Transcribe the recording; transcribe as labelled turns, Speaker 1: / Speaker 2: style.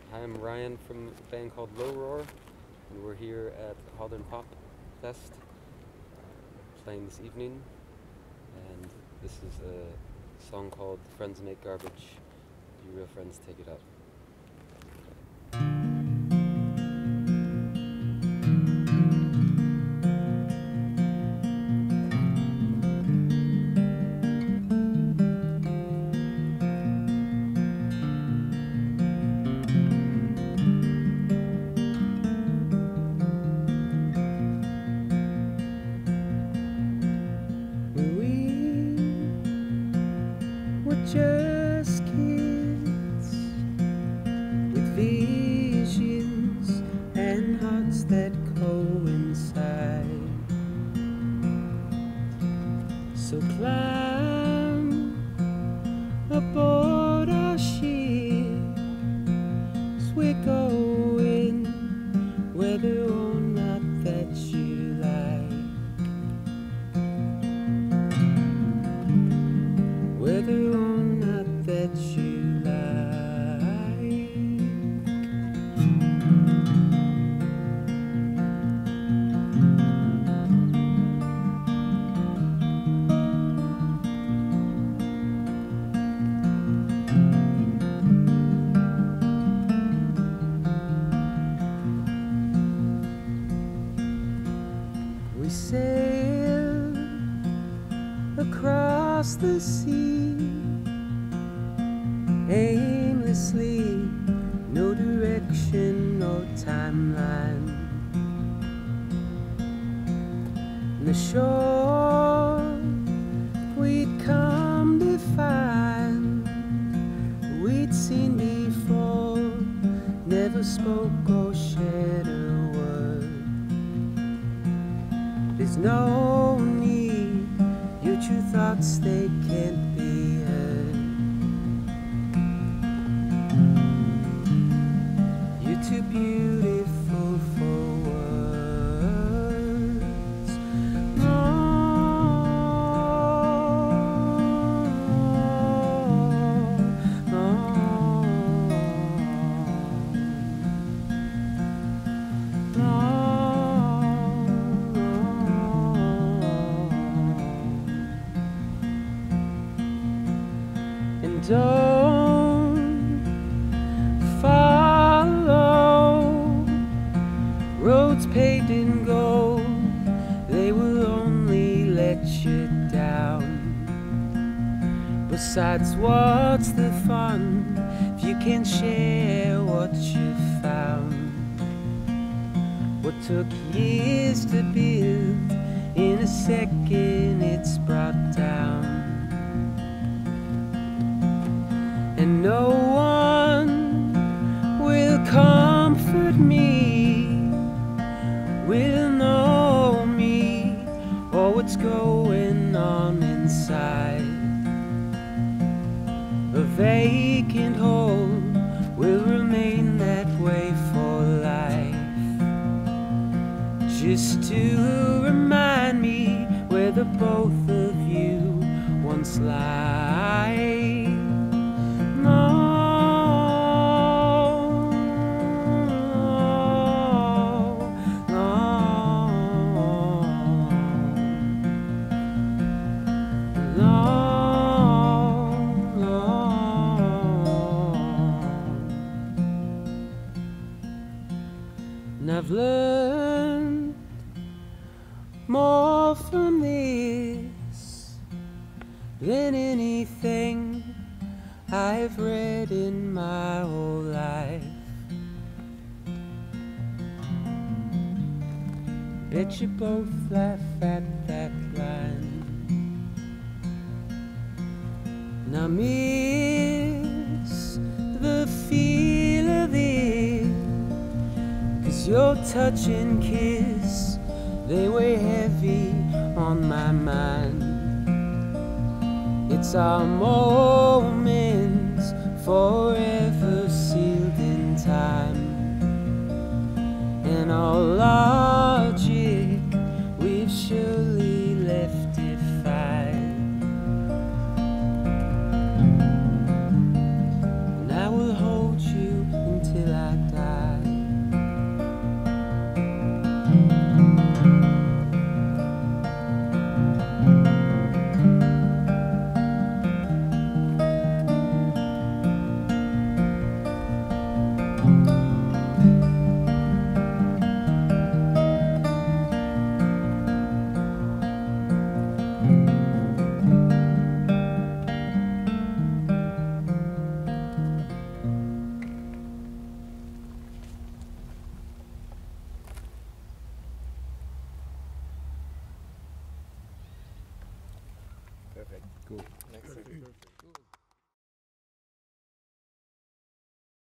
Speaker 1: Hi, I'm Ryan from a band called Low Roar, and we're here at Haldern Pop Fest playing this evening. And this is a song called Friends Make Garbage. You real friends, take it up.
Speaker 2: Just kids with visions and hearts that coincide. So climb aboard our ship, 'cause we're going whether or not that you like. Whether or not that you like. We sail across the sea aimlessly, no direction, no timeline. The shore we'd come to find, we'd seen before, never spoke or shared a word. There's no need, your true thoughts, they can't be heard. Too beautiful for words. And don't follow roads paved in gold, they will only let you down. Besides, what's the fun if you can't share what you found? What took years to build, in a second it's brought down. And no one will comfort me, will know me, or what's going on inside. A vacant hole will remain that way for life, just to remind me where the both of you once lie. And I've learned more from this than anything I've read in my whole life. Bet you both laugh at that line. And I miss the feel of it, 'cause your touch and kiss, they weigh heavy on my mind. It's our moments forever sealed in time, and all logic we've surely left defied. And I will hold you until I
Speaker 3: Perfect.
Speaker 4: Cool.
Speaker 3: Next week.